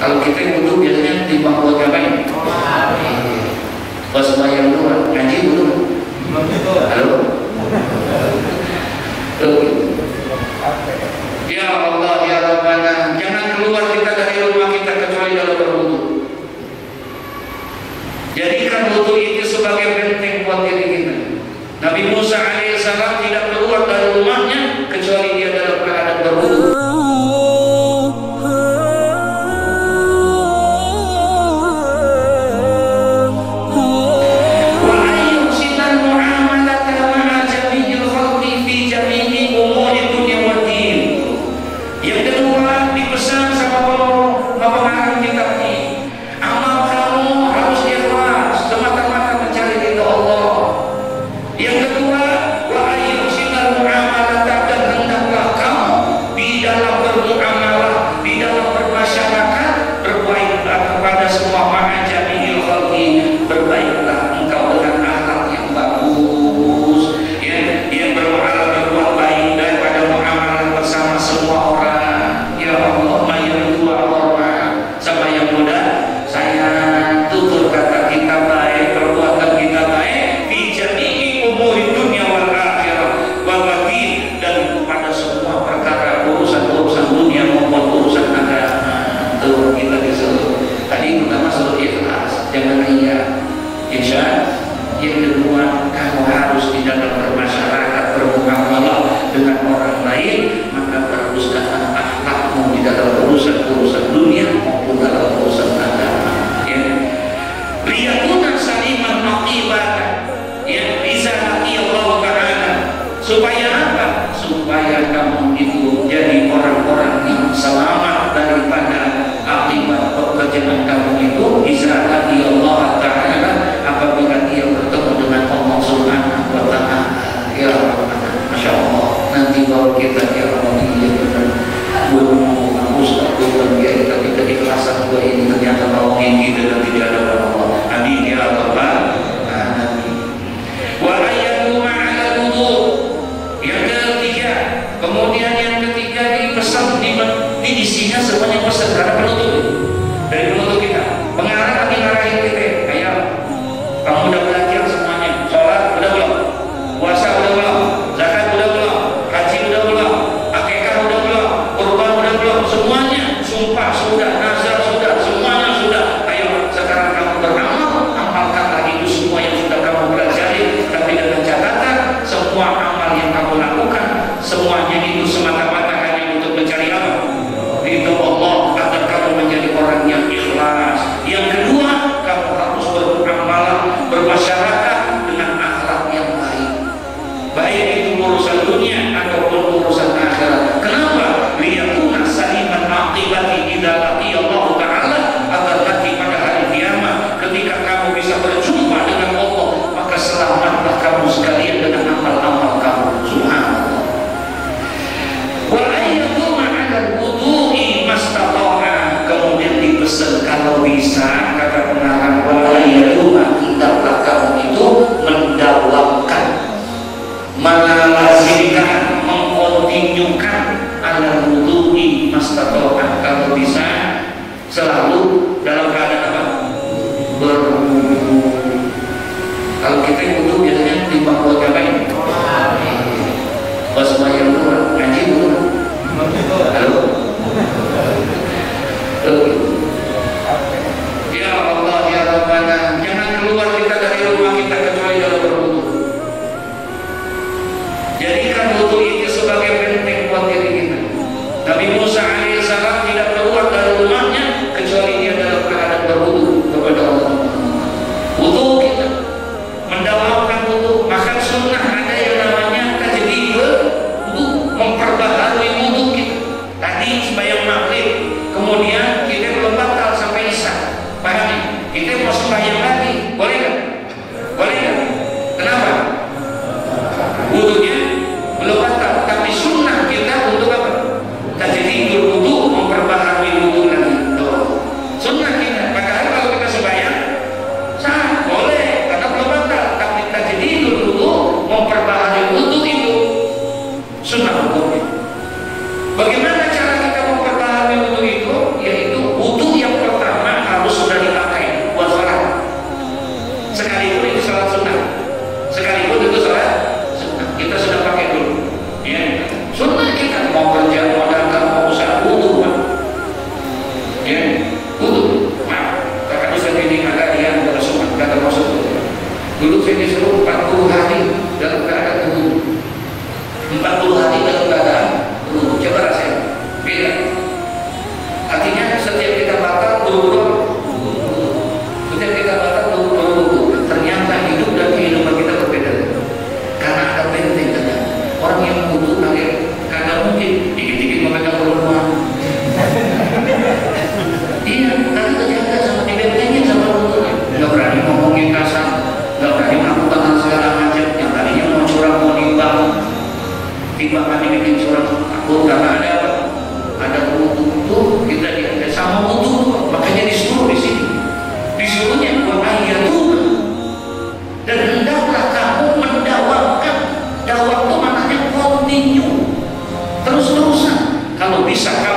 Kalau kita butuh biasanya timbang buat ngapain? Pas bayang doang, ngaji butuh. Halo? Ya Allah, ya Rabbana, jangan keluar kita dari rumah kita kecuali dalam berwudu. Jadikan wudu itu sebagai benteng buat diri kita. Nabi Musa alaihissalam tidak keluar dari rumahnya kecuali dia dalam keadaan berwudu. Bagaimana cara kita mempertahankan wudu itu? Yaitu wudu yang hari dalam keadaan wudu, 40 hari dalam keadaan wudu. Coba rasain, beda. Artinya setiap kita batal wudu, setiap kita batal wudu. Ternyata hidup dan kehidupan kita berbeda. Karena ada benteng katanya. Orang yang wudu karena mungkin dikit-dikit memegang perempuan. Iya, karena terjaga sama dibentengin sama wudunya. Nggak berani ngomongin kasar, nggak berani melakukan segala macam. Yang tadinya mau curang mau nimbang, timbangan dibikin curang. Takut karena ada apa? Ada wudu tuh kita diangkat sama wudu, makanya disuruh di sini. Disuruhnya buat ayat tuh. Dan hendaklah kamu mendawakan. Dawak itu maknanya continue, terus-terusan. Kalau bisa